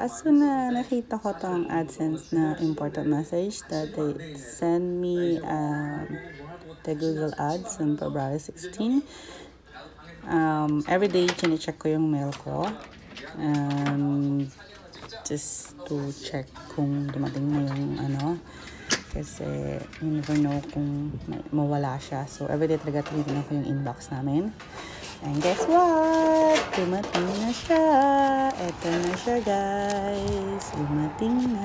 as soon na nakita ko tong AdSense na important message that they send me the Google Ads on February 16. Every day, chine-check ko yung mail ko. Just to check kung dumating na yung kasi you never know kung mawala siya. So, everyday talaga tinitingnan ko yung inbox namin. And guess what? Dumating na siya. Eto na siya, guys. Dumating na.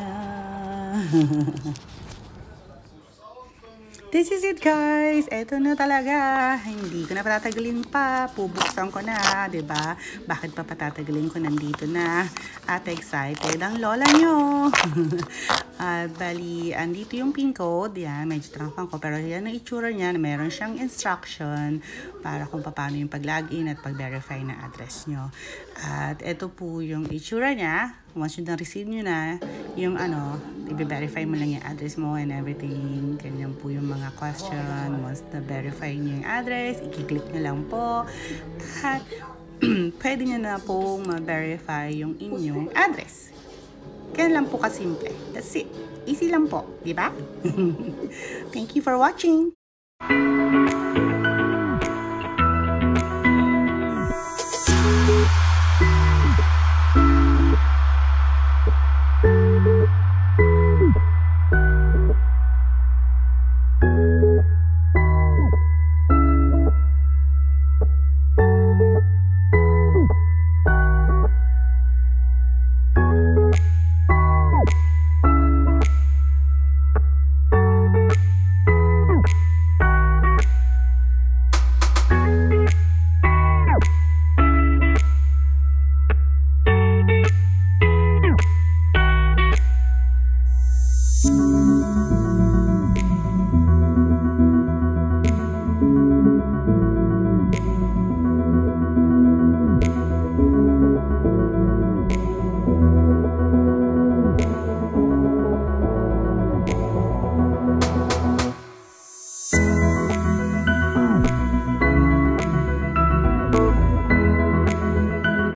This is it, guys. Eto na talaga. Hindi ko na patatagalin pa. Pubuksan ko na, diba? Bakit pa patatagalin ko? Nandito na. At excited ang lola nyo. At bali, andito yung pin code. Yan, medyo trangkang ko. Pero yan ang itsura niya. Meron siyang instruction para kung paano yung pag-login at pag-verify na address nyo. At ito po yung itsura niya. Once you na-receive nyo na, yung i-verify mo lang yung address mo and everything. Ganyan po yung mga question. Once na-verify nyo yung address, i-click nyo lang po. At pwede nyo na po ma-verify yung inyong address. Kaya lang po kasimple. That's it. Easy lang po. Diba? Thank you for watching.